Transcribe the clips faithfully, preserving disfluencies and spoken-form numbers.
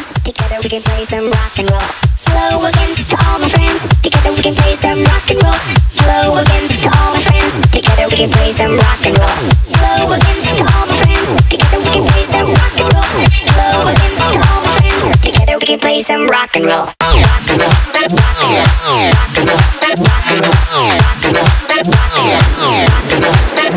friends. Together we can play some rock and roll. Hello again to all my friends. Together we can play some rock and roll. Hello again to all my friends. Together we can play some rock and roll. Hello again to all my friends. Together we can play some rock and roll. Hello again to all my friends. Together we can play some rock and roll. Rock and roll. Rock and roll. Rock and roll. Rock and roll. Rock and roll. Rock and roll. Rock and roll.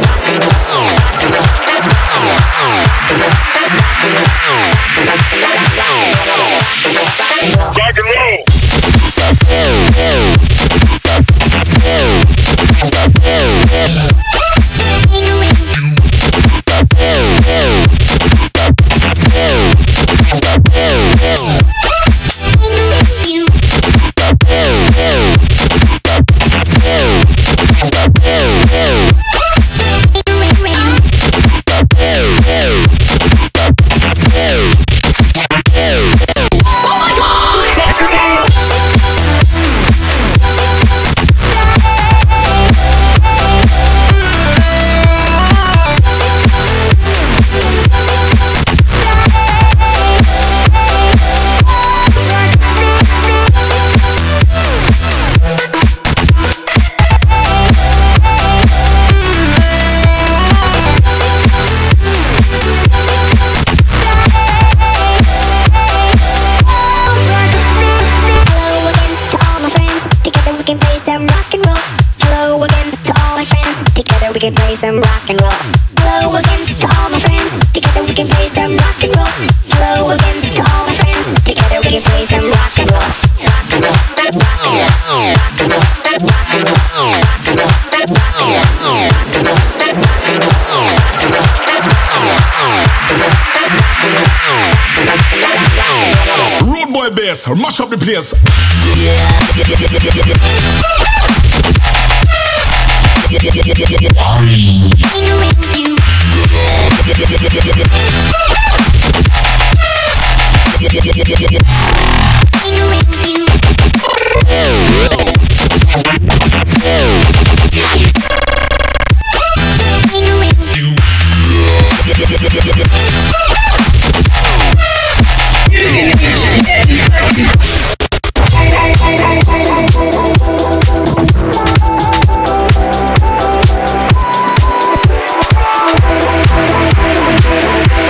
We can play some rock and roll. Hello again to all my friends. Together we can play some rock and roll. Hello again to all my friends. Together we can play some rock and roll. Rock and roll. Rock and roll. Rock and roll. Rock and roll. Rock and roll. Rock and roll. Road boy bass, mash up the place.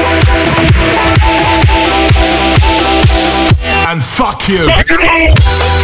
And fuck you.